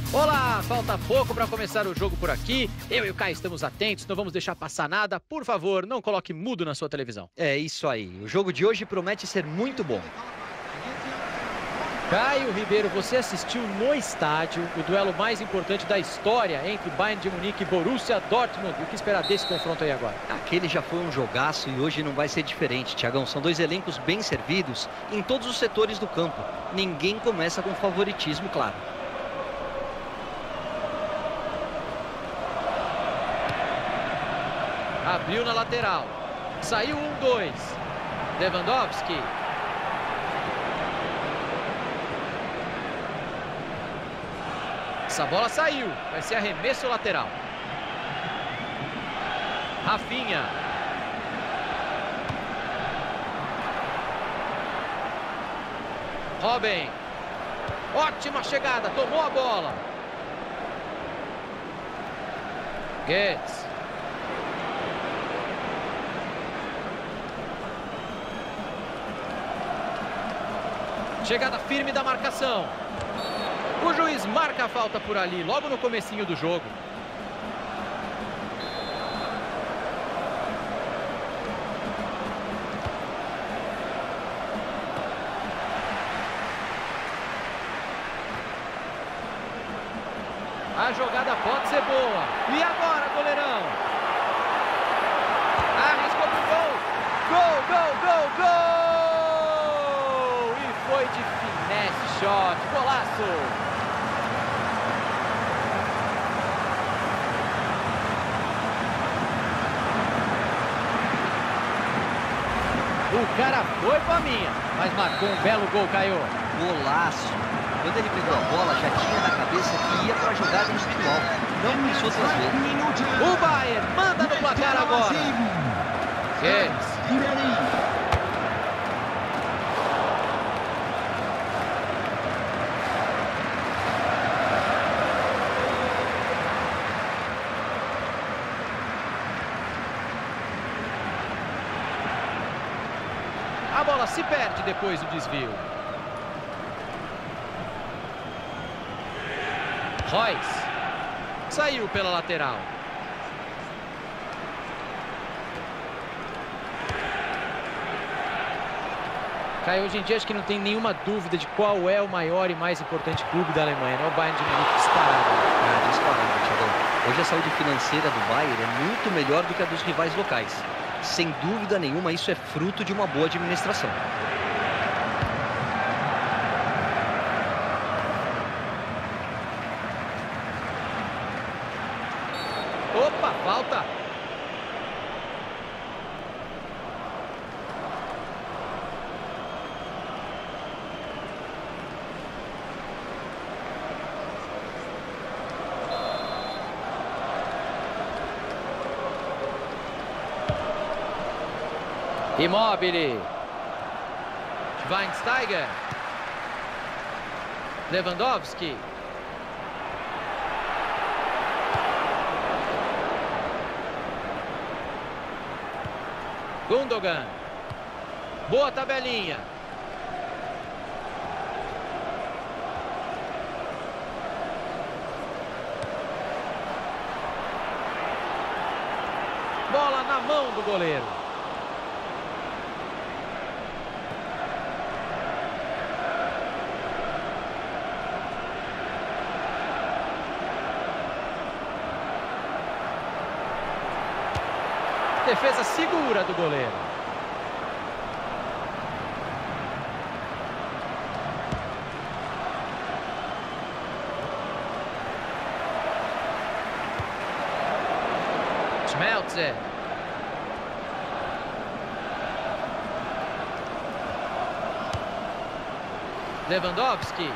Olá, falta pouco para começar o jogo por aqui. Eu e o Caio estamos atentos, não vamos deixar passar nada. Por favor, não coloque mudo na sua televisão. É isso aí. O jogo de hoje promete ser muito bom. Caio Ribeiro, você assistiu no estádio o duelo mais importante da história entre Bayern de Munique e Borussia Dortmund. O que esperar desse confronto aí agora? Aquele já foi um jogaço e hoje não vai ser diferente, Thiagão. São dois elencos bem servidos em todos os setores do campo. Ninguém começa com favoritismo, claro. Abriu na lateral. Saiu 1-2. Lewandowski. Essa bola saiu. Vai ser arremesso lateral. Rafinha. Robin. Ótima chegada. Tomou a bola. Goetz. Chegada firme da marcação. O juiz marca a falta por ali, logo no comecinho do jogo. A jogada pode ser boa. E agora, goleirão? Arriscou pro gol. Gol, gol, gol, gol! Foi de finesse, shot, golaço! O cara foi com a minha, mas marcou um belo gol, Caio. Golaço! Quando ele pegou a bola, já tinha na cabeça que ia para a jogada individual. Não pensou duas vezes. O Bayern manda no placar agora. Goetz. A bola se perde depois do desvio. Reus. Saiu pela lateral. Caio, hoje em dia acho que não tem nenhuma dúvida de qual é o maior e mais importante clube da Alemanha, né? O Bayern de Munique disparado. Disparado, Thiago. Hoje a saúde financeira do Bayern é muito melhor do que a dos rivais locais. Sem dúvida nenhuma, isso é fruto de uma boa administração. Opa, falta! Immobile. Schweinsteiger. Lewandowski. Gundogan. Boa tabelinha. Bola na mão do goleiro. Defesa segura do goleiro. Schmelzer. Lewandowski.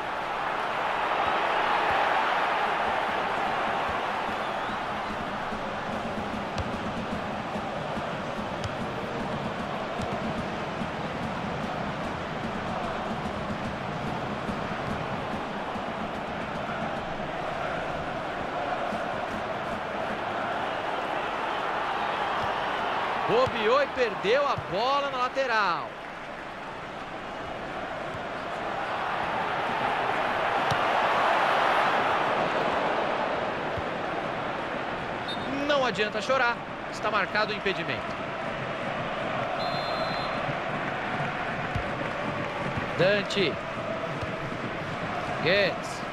Bobeou e perdeu a bola na lateral. Não adianta chorar, está marcado o impedimento. Dante. Guedes.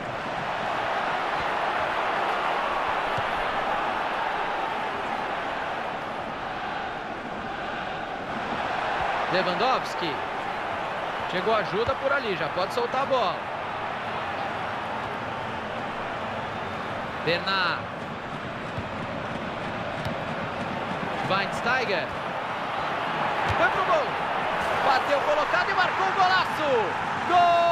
Lewandowski. Chegou ajuda por ali, já pode soltar a bola. Bernard. Schweinsteiger. Foi pro gol. Bateu colocado e marcou o golaço. Gol!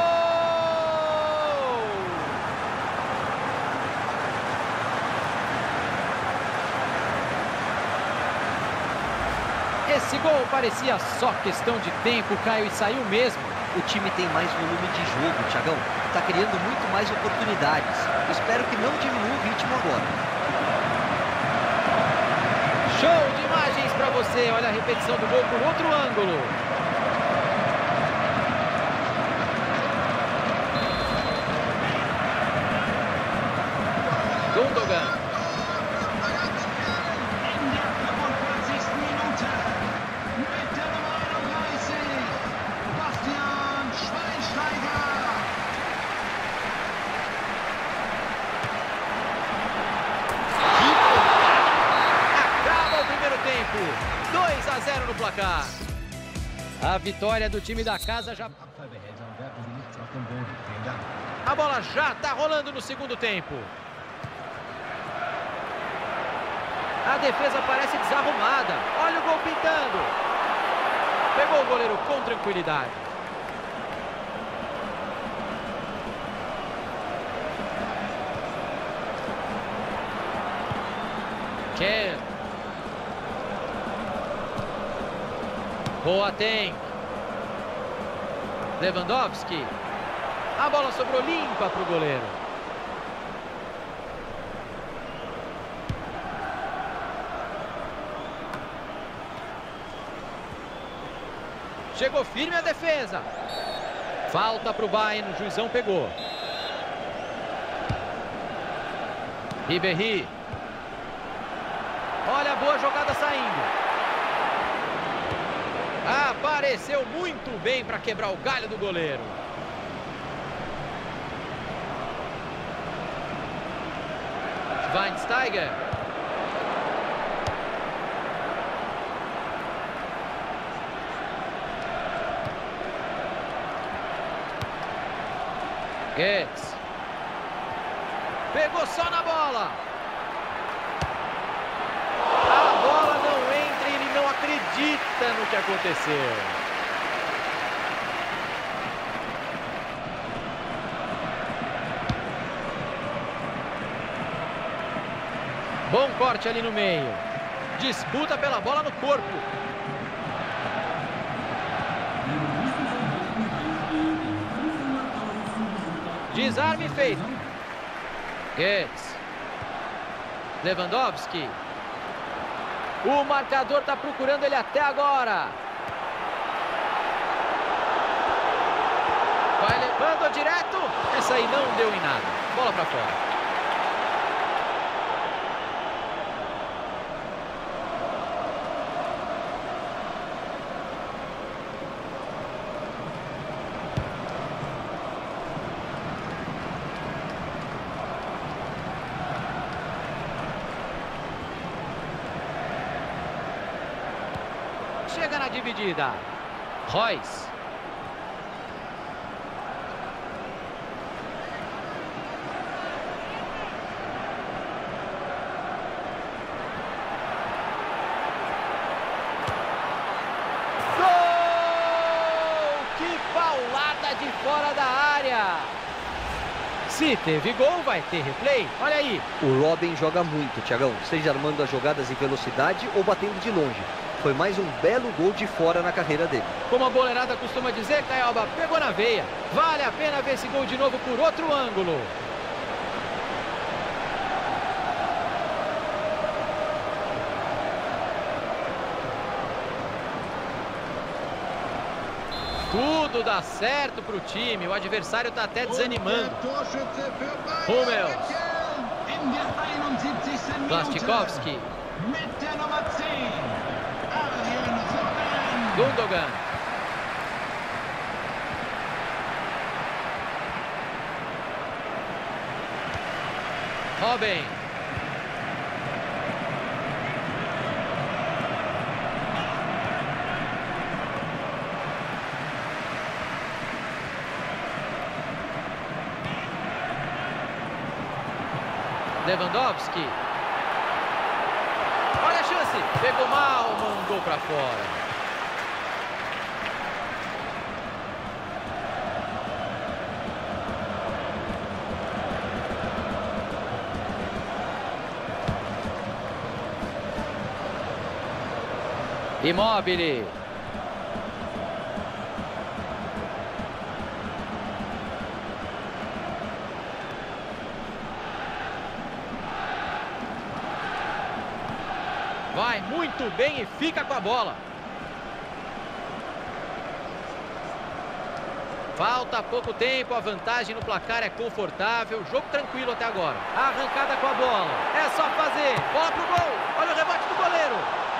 Esse gol parecia só questão de tempo, Caio, e saiu mesmo. O time tem mais volume de jogo, Thiagão. Está criando muito mais oportunidades. Espero que não diminua o ritmo agora. Show de imagens para você. Olha a repetição do gol por outro ângulo. Gundogan. Acaba o primeiro tempo. 2-0 no placar. A vitória do time da casa já... A bola já está rolando no segundo tempo. A defesa parece desarrumada. Olha o gol pintando. Pegou o goleiro com tranquilidade. Kerr. Boateng. Lewandowski. A bola sobrou limpa para o goleiro. Chegou firme a defesa. Falta para o Bayern, o juizão pegou. Ribéry. Olha a boa jogada saindo. Apareceu muito bem para quebrar o galho do goleiro. Schweinsteiger. Guedes. Pegou só na bola. A bola não entra e ele não acredita no que aconteceu. Bom corte ali no meio. Disputa pela bola no corpo. Desarme feito. Guedes. Lewandowski. O marcador está procurando ele até agora. Vai levando direto. Essa aí não deu em nada. Bola para fora. Chega na dividida. Reus. Gol! Que paulada de fora da área. Se teve gol, vai ter replay. Olha aí. O Robin joga muito, Thiagão. Seja armando as jogadas em velocidade ou batendo de longe. Foi mais um belo gol de fora na carreira dele. Como a boleirada costuma dizer, Caioba, pegou na veia. Vale a pena ver esse gol de novo por outro ângulo. Tudo dá certo para o time. O adversário está até desanimando. Hummels. Blastikowski. Gundogan. Robin. Lewandowski. Olha a chance. Pegou mal, mandou para fora. Immobile. Vai muito bem e fica com a bola. Falta pouco tempo, a vantagem no placar é confortável. Jogo tranquilo até agora. Arrancada com a bola. É só fazer. Bola pro gol. Olha o rebote do goleiro.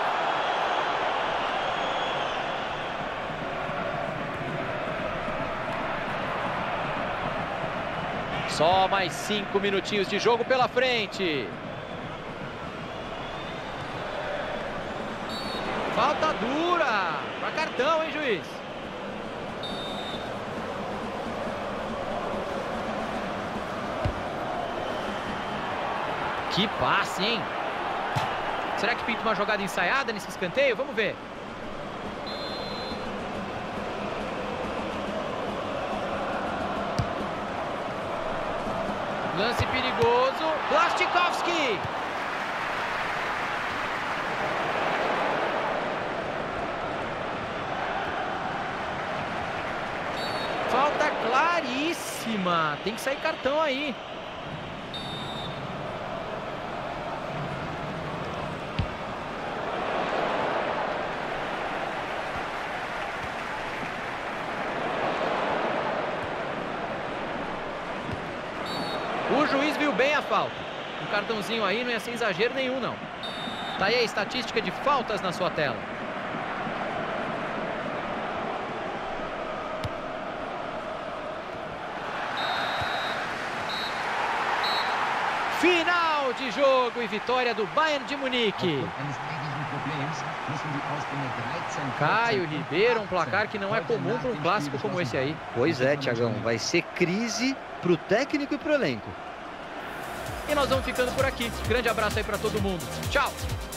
Só mais 5 minutinhos de jogo pela frente. Falta dura. Pra cartão, hein, juiz? Que passe, hein? Será que pinta uma jogada ensaiada nesse escanteio? Vamos ver. Lance perigoso. Blastikowski. Falta claríssima. Tem que sair cartão aí. O juiz viu bem a falta. Um cartãozinho aí não ia ser exagero nenhum, não. Tá aí a estatística de faltas na sua tela. Final de jogo e vitória do Bayern de Munique. Caio Ribeiro, um placar que não é comum para um clássico como esse aí. Pois é, Thiagão, vai ser crise pro técnico e pro elenco. E nós vamos ficando por aqui. Grande abraço aí para todo mundo. Tchau!